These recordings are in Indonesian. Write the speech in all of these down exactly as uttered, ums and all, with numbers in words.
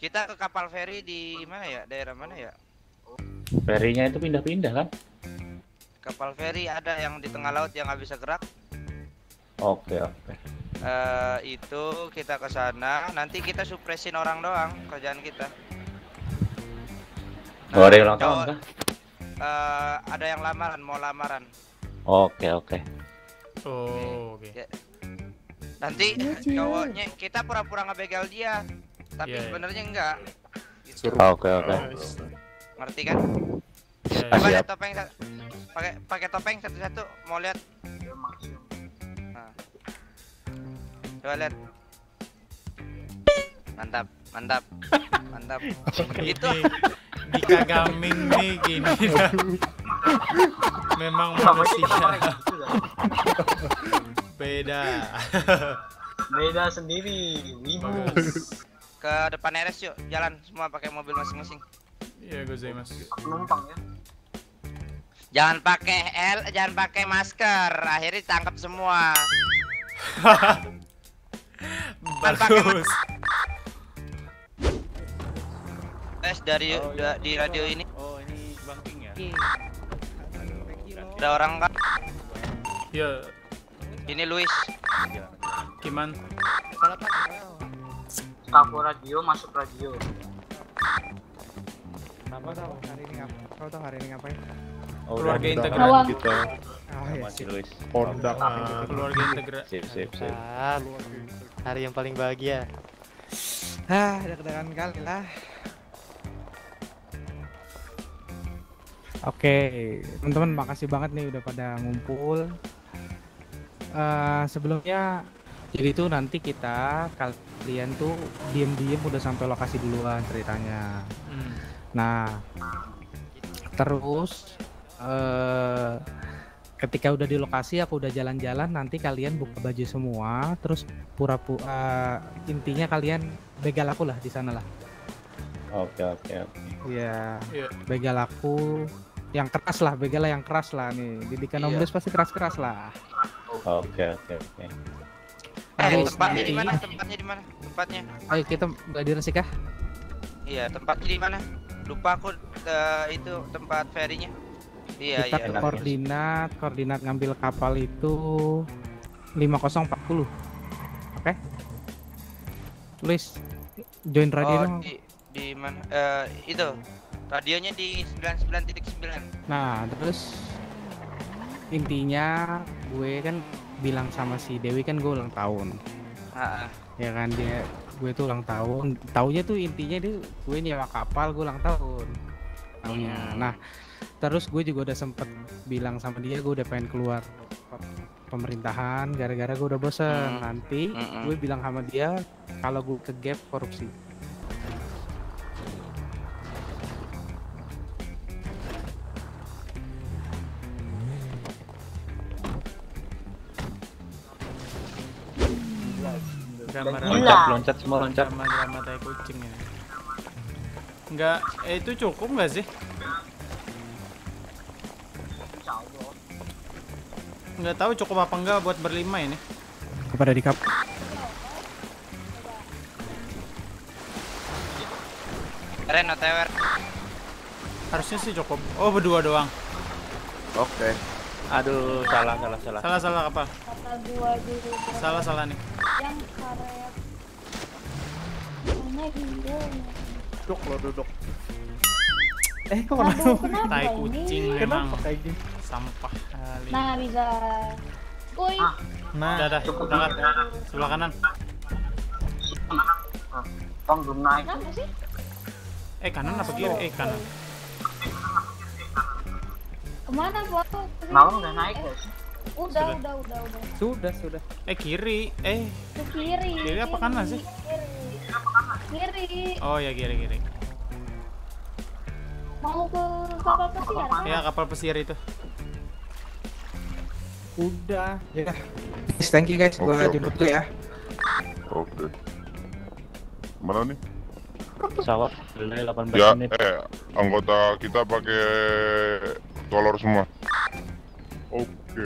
Kita ke kapal feri di mana ya? Daerah mana ya? Ferinya itu pindah-pindah kan? Kapal feri ada yang di tengah laut yang nggak bisa gerak. Oke oke. Uh, itu kita ke sana. Nanti kita supresin orang doang kerjaan kita. Nah, oh, ada yang ulang tahun kah? Uh, ada yang lamaran, mau lamaran. Oke oke. Oh oke. Okay. Ya. Nanti cowoknya kita pura-pura ngebegal dia, tapi yeah, sebenarnya enggak. Gitu. Oke oke. Ngerti kan? Yeah, Coba yeah. lihat topeng, pakai pakai topeng satu-satu, mau lihat? Nah. Coba lihat. Mantap, mantap, mantap. Itu Dika Gaming nih gini. Memang manusia. Beda. Beda sendiri. Ke depan R S yuk, jalan semua pakai mobil masing-masing. Iya, gozaimasu. Penumpang ya. Jangan pakai L, jangan pakai masker. Akhirnya tangkap semua. Bagus. Tes dari oh, da, iya. di radio ini. Oh, ini banking ya? Ada orang kan? Ya. Ini Luis. Gimana? Tahu radio masuk radio. Kenapa tahu hari ini ngapain? Kau tahu hari ini ngapain? Oh, keluarga integral kita. Oh, ya, masih Luis. Pondak. Uh, keluarga integral. Sip sip sip. Ah, hari yang paling bahagia. Hah, deg-degan kali lah. Oke, teman-teman makasih banget nih udah pada ngumpul. Uh, sebelumnya, jadi itu nanti kita kalian tuh diem-diem udah sampai lokasi duluan ceritanya. Hmm. Nah, terus uh, ketika udah di lokasi aku udah jalan-jalan, nanti kalian buka baju semua, terus pura-pura uh, intinya kalian begal aku lah di sana lah. Oke oke oke. Iya, yeah. begal aku yang keras lah, begal yang keras lah nih. Didikan Om Des pasti keras-keras lah. Oke oke oke. Eh, tempatnya di mana? Tempatnya di mana? Tempatnya. Ayo kita gladiran sih kah? Iya, tempatnya di mana? Lupa aku uh, itu tempat ferinya. Iya, kita iya. koordinat, koordinat ngambil kapal itu lima nol empat nol. Oke. Tulis join radio oh, dong. di, di mana? Uh, itu. Radionya di sembilan puluh sembilan titik sembilan. Nah, terus intinya gue kan bilang sama si Dewi kan gue ulang tahun. Heeh. Ya kan dia gue tuh ulang tahun. Taunya tuh intinya dia gue nyewa kapal gue ulang tahun. Taunya. Hmm. Nah, terus gue juga udah sempet bilang sama dia gue udah pengen keluar pemerintahan gara-gara gue udah bosen. Hmm. Nanti hmm. gue bilang sama dia kalau gue ke gap korupsi. Loncat loncat semua loncat. Drama-drama tai kucing ini. Enggak, eh itu cukup nggak sih? Nggak tahu cukup apa enggak buat berlima ini. Kepada di kap. Ren O T W. Harusnya sih cukup. Oh, berdua doang. Oke. Okay. Aduh, salah salah salah. Salah salah kapal. Kapal dua dulu. Salah salah nih. Yang karet. Mana dia? Duduk lo duduk. Eh kok Aduh, kenapa? Tai kucing memang. Kenapa kayak gini? Sampah kali. Nah bisa. Woi. Nah, udah dah, udah sebelah kanan. Bang belum naik. Kenapa sih? Eh kanan apa kiri? Eh kanan. Kemana gua? Malam udah naik guys. Udah, udah, udah, udah. Sudah sudah. Eh kiri. Eh Ke kiri. Kiri apa kanan sih? Kiri. Kiri. Oh ya kiri kiri. Mau ke kapal pesiar? Ya kapal pesiar itu. Udah. Ya. Yes, thank you guys. Gua Oke, jemput dulu ya. Oke. Mana nih? Pesawat delay delapan belas Ya, menit. eh anggota kita pakai kolor semua. Oke.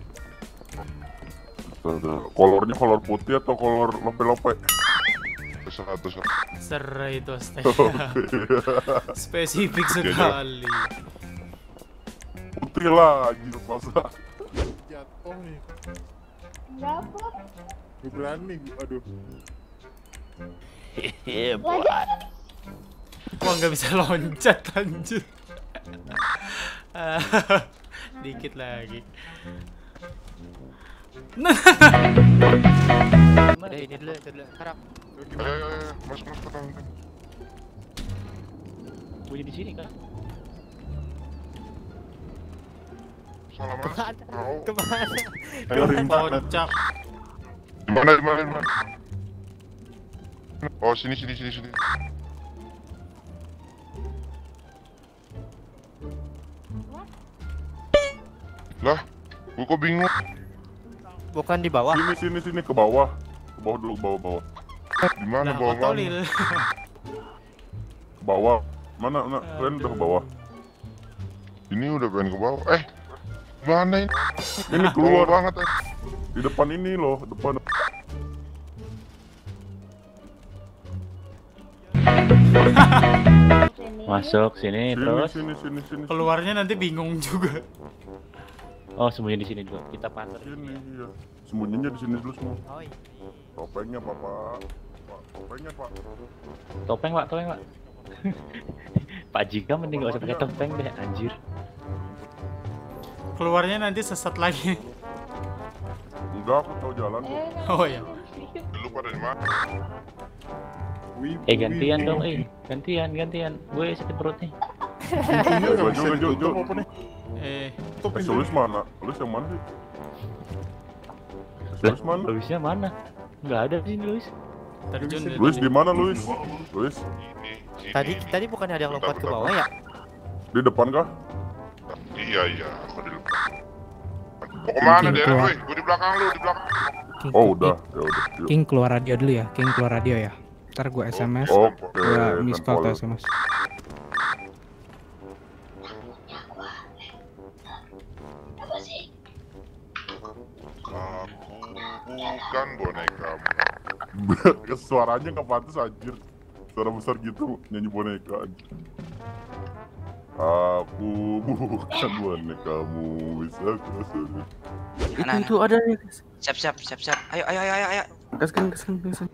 Kolornya kolor putih atau kolor lope-lope? satu satu. Serai itu astaga. Spesifik sekali. Putri lah, anjir masa. Jatuh nih. Enggak apa. Gue berani, aduh. Hebat. Wah nggak bisa loncat anjir. Dikit lagi. Udah ini dulu, itu dulu. Harap. Ayo, ayo, ayo, masuk, masuk, masuk. Bunyi di sini kan? Salah mas. Mau. Kemana? Ayo rimba. Kocak. Di mana, di mana, di mana? Oh, sini, sini, sini, sini. Lah, gua kok bingung. Bukan di bawah. Sini, sini, sini, ke bawah. Ke bawah dulu, ke bawah, bawah. Di mana Nah, bawah? Mana? Otolil. Ke bawah. Mana, mana? Kalian udah ke bawah. Ini udah pengen ke bawah. Eh, mana ini? Ini keluar banget. Eh. Di depan ini loh, depan. Sini. Masuk sini Sini, terus. sini, sini, sini. Keluarnya nanti bingung juga. Oh sembunyi di sini dulu. Kita pantas. Sini, iya. Sembunyinya di sini dulu semua. Oh iya. Topengnya, Papa. Pak, topengnya, Pak. Topeng pak, topeng pak. Pak Jika mending gak usah pakai topeng deh, anjir. Keluarnya nanti sesat lagi. Enggak, aku tahu jalan kok. Eh, Oh ya. Dulu pada di mana? Eh gantian dong, eh gantian, gantian. Gue sakit perut nih. Eh, Baju, baju, baju. Eh, Eh, Luis mana? Luis yang mana sih? Lah, Luis mana? Luisnya mana? Nggak ada di sini Luis. terjun deh. Luis di mana, Luis? Luis Tadi tadi bukan ada yang lompat ke bawah ya? di depan kah? Iya, iya. Aku di depan. Mau kemana King dia, keluar. Luis? Gue di belakang lu, di belakang. King, Oh, udah. Ya udah. Yuk. King keluar radio dulu ya. King keluar radio ya. Ntar gua S M S. Oke. Gua miss call Tanpa atau S M S. Aku bukan bonekamu. Suaranya nggak pantas anjir. Suara besar gitu nyanyi boneka anjir. Aku bukan bonekamu, bisa kesini. Anak, Itu ada nih. siap, siap, siap, siap. Ayo, ayo, ayo, ayo, ayo. Gaskan, gaskan, gaskan.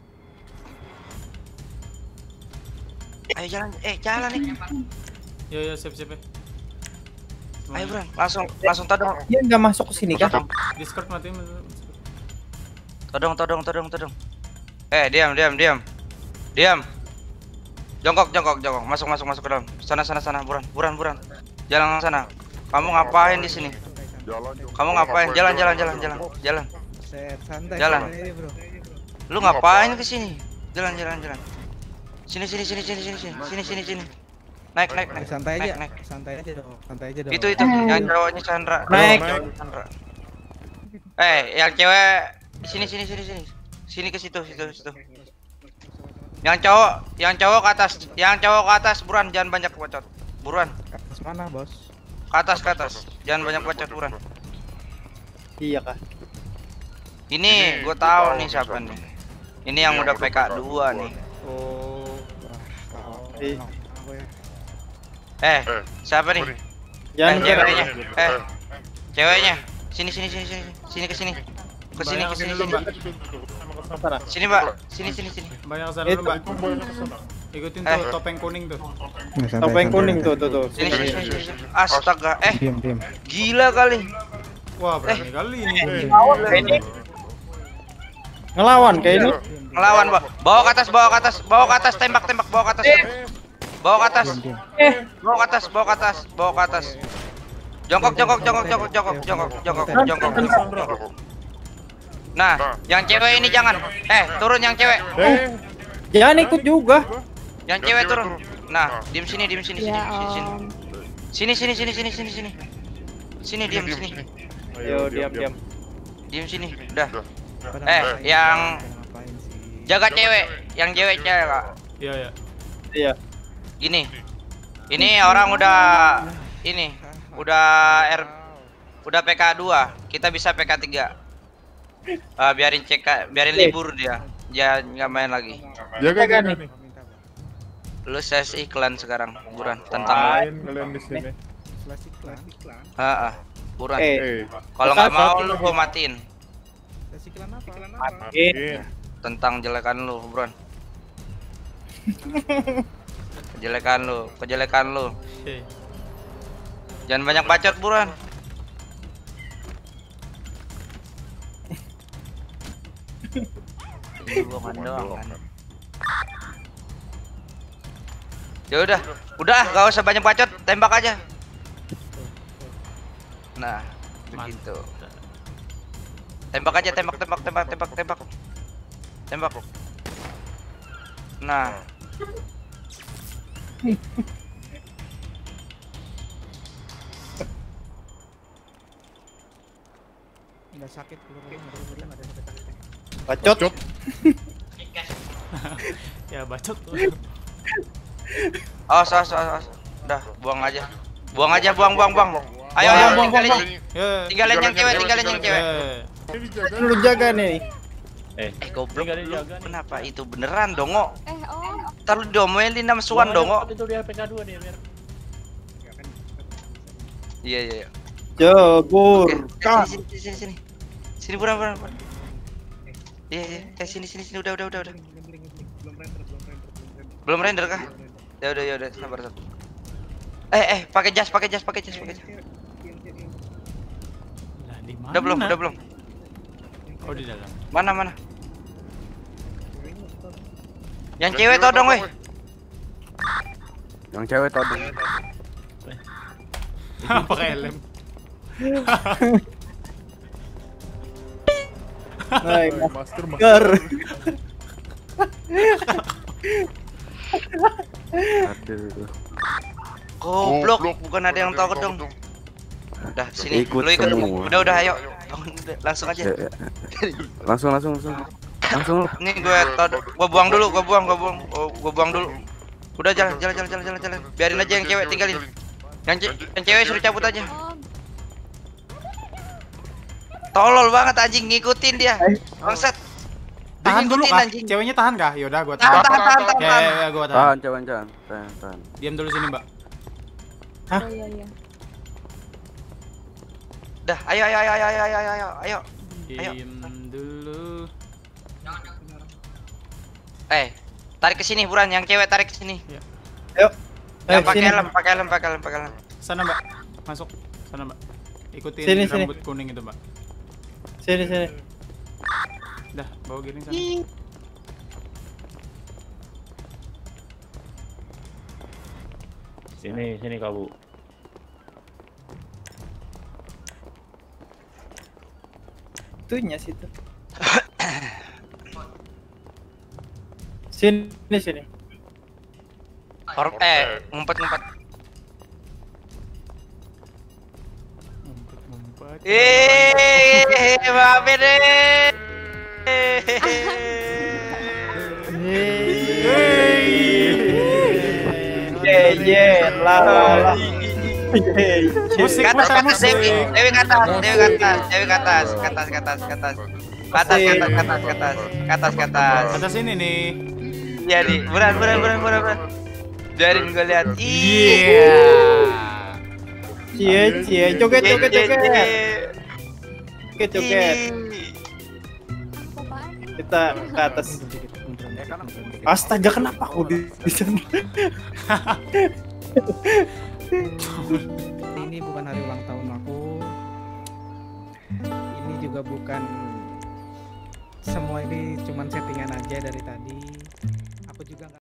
Ayo jalan, eh jalan nih. Yo yo siap siap ya. Ayo Bran, langsung, langsung todong, Dia nggak masuk ke sini kah? Discord mati. todong, todong, todong, todong. Eh, diam, diam, diam, diam. Jongkok, jongkok, jongkok. Masuk, masuk, masuk ke dalam. Sana, sana, sana, buran, buran, buran. Jalan sana. Kamu ngapain di sini? Jalan, yuk. Kamu ngapain? Jalan, jalan, jalan, jalan, jalan. Jalan. Lu ngapain ke sini? Jalan, jalan, jalan. Sini, sini, sini, sini, sini, sini, sini, sini, sini. Naik, naik, naik. Santai naik, aja. naik. Santai aja dong. Santai aja dong. Itu, itu, yang cowoknya Chandra. Naik. Chandra. Eh, yang cewek sini, sini, sini, sini. Sini ke situ, situ, situ. Yang cowok, yang cowok ke atas, yang cowok ke atas, buruan, jangan banyak bacot. Buruan, Atas mana, Bos? ke atas, ke atas. Jangan banyak bacot, buruan. Iya kah? Ini gue tahu nih siapa nih. Ini yang udah P K dua nih. Oh. Eh. Eh, siapa nih? Eh, Jangan ceweknya. Eh, ceweknya. Sini, sini, sini, sini, sini ke sini. Ke sini, ke sini, sini. Sana. Sini, Mbak. Sini, sini, sini. Banyak sana Eh, dulu mbak. Ikutin Eh. tuh topeng kuning tuh. Nah, santai, Topeng santai, kuning santai. tuh tuh tuh. Sini, sini, sini, sini, sini. Astaga, eh, Diam, diam. gila kali. Wah berani kali ini. Ngelawan kayak ini. Ngelawan, Mbak. Bawa ke atas, bawa ke atas, bawa ke atas, tembak, tembak, bawa ke atas. Bawa ke atas. Diam, diam. Bawa ke atas, bawa ke atas, bawa ke atas. Jongkok, jongkok, jongkok, jongkok, jongkok, jongkok, jongkok, jongkok, jongkok. Nah, yang cewek ini jangan. Eh, turun yang cewek. Jangan ikut juga. Yang cewek turun. Nah, diem sini, diem sini, sini, Ya sini, sini. om. Sini, sini, sini, sini, sini, sini. Sini, diem sini. Yo diam diam. Diem sini. Udah. Pada Eh, ngapain? yang Ngapain sih? jaga cewek, yang cewek cewek, Kak. Iya ya. Iya. Gini. Ini orang udah ini, udah R udah P K dua, kita bisa P K tiga. Ah, biarin cek, biarin libur dia. jangan nggak main lagi. Jaga Jaga jaga nih. nih. Lu ses iklan sekarang, buruan tentang lu. Main kalian di sini. Klasik iklan. Heeh, buruan. Eh, Eh, Kalau nggak mau lu gua matiin. Klasik iklan apa? eh. Tentang jelekan lu, buruan. Kejelekan lu, kejelekan lu. Oke. Jangan banyak bacot, buruan. Ini bohongan doang kan. Ya udah, udah gak usah banyak bacot, tembak aja. Nah, begitu. Tembak aja, tembak, tembak, tembak, tembak, tembak. Tembak. Nah. Enggak sakit keluar ada sakit. Bacot. Ya bacot. Awas, awas, awas, awas. Udah, buang aja. Buang aja, buang, buang, buang. Ayo, ayo, Buang, buang, tinggalin, buang. Ya. tinggalin yang cewek, tinggalin yang cewek. Eh. ini jaga. Lu jaga nih. Eh, Eh, goblok tinggal lu. dijaga nih. Kenapa itu beneran, Dongo? Eh, om. Ntar lu diomelin sama Suan, Dongo. Itu dia P K dua nih, biar. Iya, iya, iya. Jebur. Oke, eh, sini, sini, sini, sini. Sini, buruan, buruan, buruan. Iya, iya. Eh, sini, sini, sini. Udah, udah, udah, udah. Belum render kah? Ya udah, ya udah, sabar, sabar. Eh, eh, pakai jas, pakai jas, pakai jas, pakai jas. Lah, di mana? Udah belum, udah belum. Oh, di dalam. Mana, mana? Yang cewek todong, weh. Yang cewek todong. Pakai helm. Nah, Masker masker. Aduh. Goblok, bukan ada yang todong. Udah, sini. Ikut Lu ikut. semua. Udah, udah, ayo. Bangun, udah, langsung aja. Ya, ya. Langsung langsung langsung. Langsung lu. Nih gue todong. Gua buang dulu, gua buang, gua buang. Oh, gua buang dulu. Udah, jalan, jalan, jalan, jalan, jalan, jalan. Biarin aja yang cewek tinggalin. Yang, ce yang cewek suruh cabut aja. Om. Tolol banget anjing, ngikutin dia. Bangsat. Tahan dulu Ngikutin, kah? anjing. Ceweknya tahan kah? Yaudah gua Tahan, tahan. tahan, tahan, tahan, Ya, tahan. ya, ya, gua tahan. Tahan cewek jangan. Tahan, tahan. Diam dulu sini, Mbak. Oh, iya, iya. Dah, ayo, ayo, ayo, ayo, ayo, ayo, ayo, ayo. Ayo. Diam dulu. Eh, tarik ke sini, buruan. Yang cewek tarik ke sini. Ayo. Yang Eh, pakai sini. helm, pakai helm, pakai helm, pakai helm. Sana, Mbak. Masuk. Sana, Mbak. Ikutin Sini, sini. rambut kuning itu, Mbak. Sini sini. Dah, bawa giring sana. Sini, sini kau, Bu. Itunya situ. Sini sini. Or eh, ngumpet, ngumpet. Ngumpet-ngumpet. Eh, maafin deh. Ye ye la la la. Ye, ye. Musik, Ke atas, ke putar atas, Dewi, musik. Dewi ke atas, Dewi ke atas, Dewi ke atas, ke atas, ke atas, ke atas, ke atas, ke atas, ke atas, ke atas, ke atas, ke atas. Atas sini nih. Iya nih, buran, buran, buran, buran, buran. Biarin gue lihat. Iya. Cie cie joget Ye, joget ye, joget. ye. Joget joget. Ih. Kita ke atas. Astaga kenapa aku di di sana? Ini bukan hari ulang tahun aku. Ini juga bukan, semua ini cuman settingan aja dari tadi. Aku juga nggak